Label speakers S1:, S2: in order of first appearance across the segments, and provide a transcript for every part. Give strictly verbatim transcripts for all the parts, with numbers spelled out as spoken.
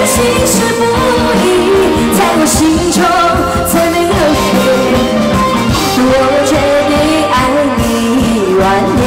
S1: 心事不移，在我心中再没有谁。我决定爱你一万年。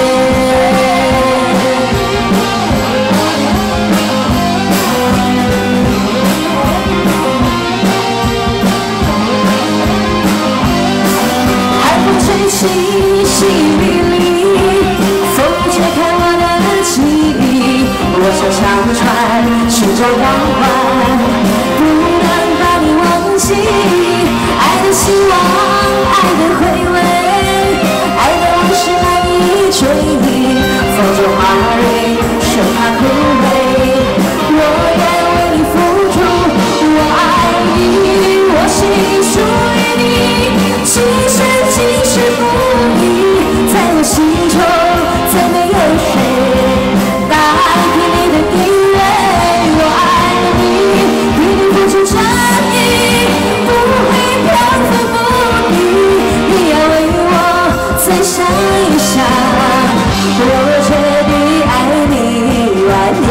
S1: 海风吹起细雨里，风吹开我的记忆。我想长船寻找光环，不能把你忘记。爱的希望，爱的回味，爱的往事难以追忆。风中花蕊，生怕枯萎。我愿为你付出，我爱你，我心属于你，今生今世不移，在我心中再没有谁代替你的地位。我爱你，为你付出真意，不会漂浮不移。你要为我再想一想，我决定爱你一万年。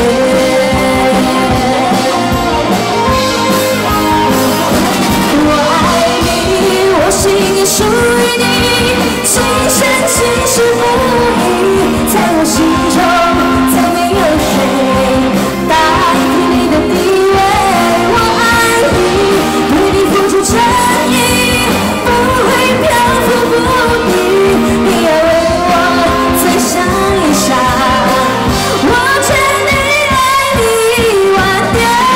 S1: 我爱你，我心也属于你，今生今世不移，在我心中再没有谁代替你的地位。我爱你，为你付出真意，不会漂浮不移。你要为我再想一想，我决定爱你一万年。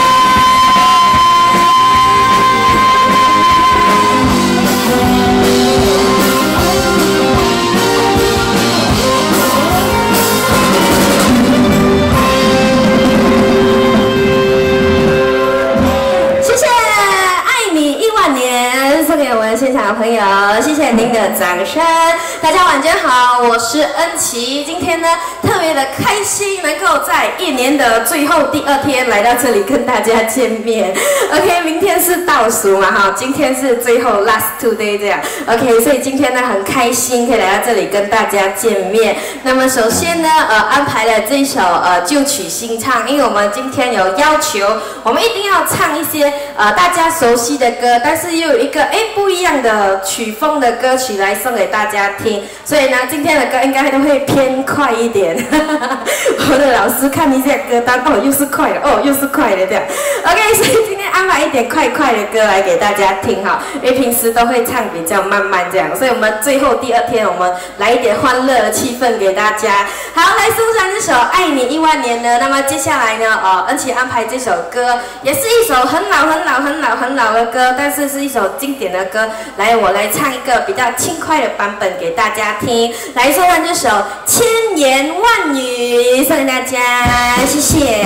S1: 谢谢爱你一万年送给我们现场的朋友，谢谢您的掌声。大家晚间好，我是恩琪。今天呢特别的开心，能够在一年的最后第二天来到这里跟大家见面。OK， 明天是倒数嘛哈，今天是最后 last two day 这样。OK， 所以今天呢很开心可以来到这里跟大家见面。那么首先呢呃安排了这一首呃旧曲新唱，因为我们今天有要求，我们一定要唱一些呃大家熟悉的歌，但是又有一个哎不一样的曲风的歌曲来送给大家听。所以呢今天的歌应该都会偏快一点。我的老师看一下歌单，哦又是快的，哦又是快的这样。OK， 所以今天安排一点快快的歌来给大家听哈，因为平时都会唱比较慢慢这样，所以我们最后第二天我们来一点欢乐的气氛给大家。好，来送上这首《爱你一万年》呢。那么接下来呢，呃，恩琪安排这首歌，也是一首很老很老很老很老的歌，但是是一首经典的歌。来，我来唱一个比较轻快的版本给大家听。来送上这首《千言万语》送给大家，谢谢。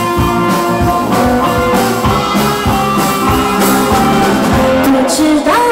S1: 知道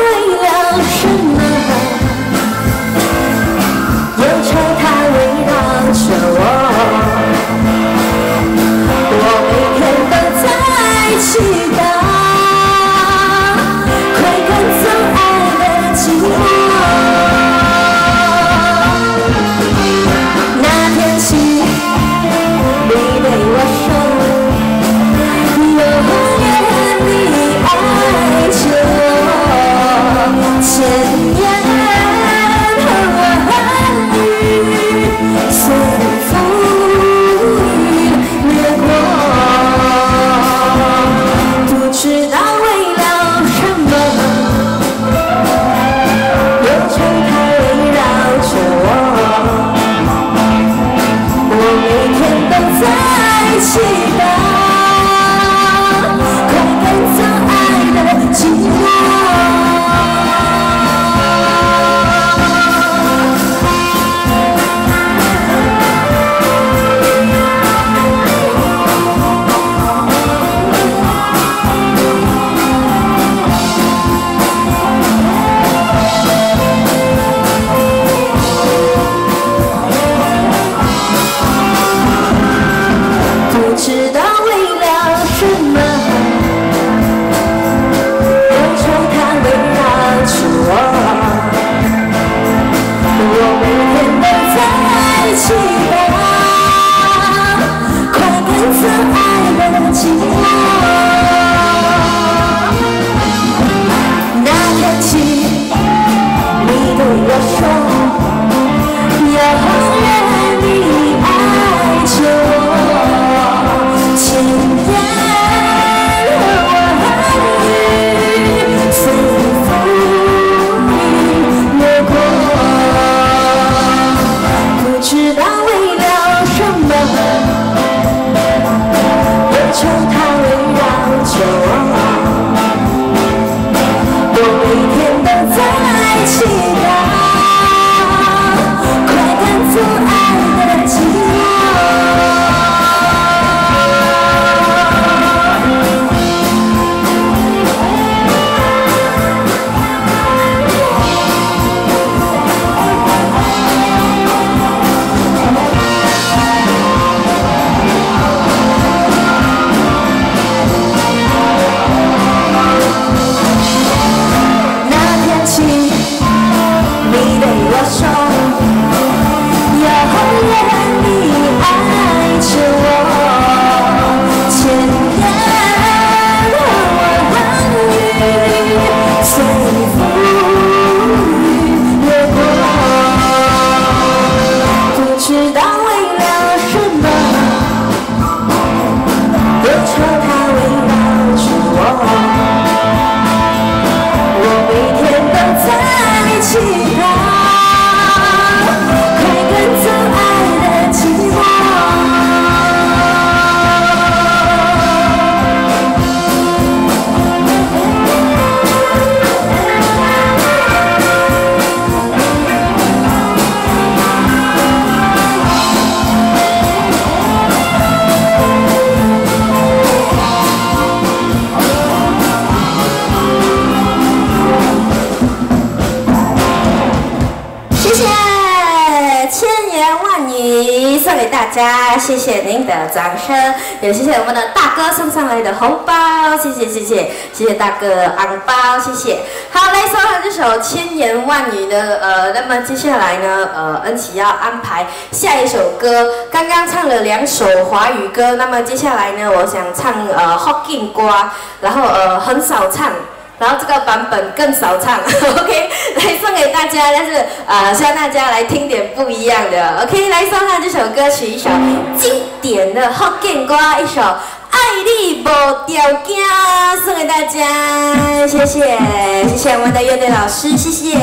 S1: 家，谢谢您的掌声，也谢谢我们的大哥送上来的红包，谢谢谢谢谢谢大哥昂包，谢谢。好，来送上这首千言万语的呃，那么接下来呢，呃，恩琪要安排下一首歌，刚刚唱了两首华语歌，那么接下来呢，我想唱呃福建歌，然后呃很少唱。 然后这个版本更少唱 ，OK， 来送给大家，但是呃，希望大家来听点不一样的 ，OK， 来送上这首歌曲，一首经典的福建歌，一首《爱你无条件》，送给大家，谢谢，谢谢我们的乐队老师，谢谢。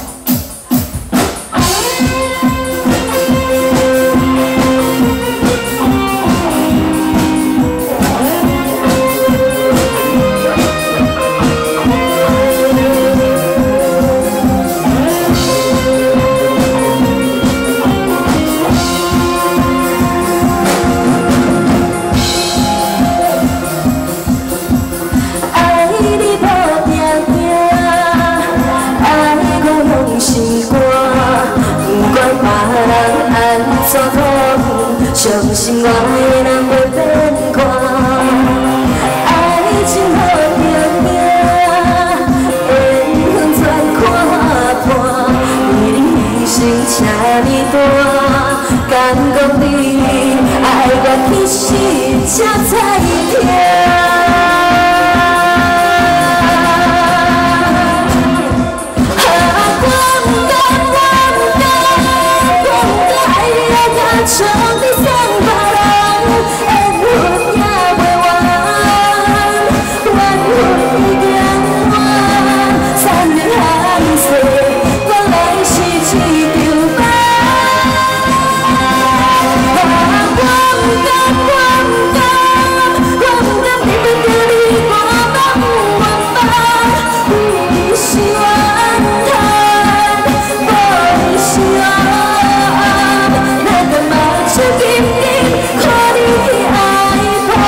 S1: 相信我的人袂变卦，爱情好命命，缘分全看破。为你牺牲这么大，敢讲你爱我其实才知痛。 从你送别人，缘分也袂完，缘分已经完，残忍含水，原来是一场梦。我不甘，我不甘，我不甘偏偏叫你我梦原版，不是怨叹，不是怨。 是今日看你爱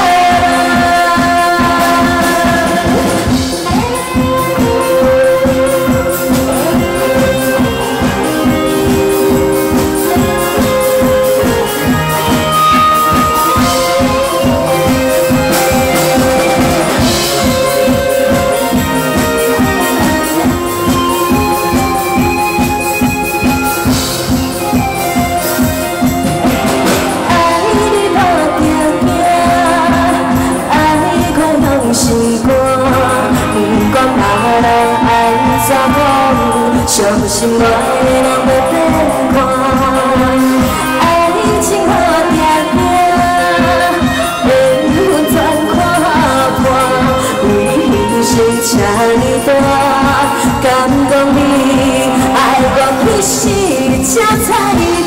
S1: 相信我的人袂变卦，爱情好定定，缘分全看破。为你牺牲这么大，敢讲你爱我其实才知。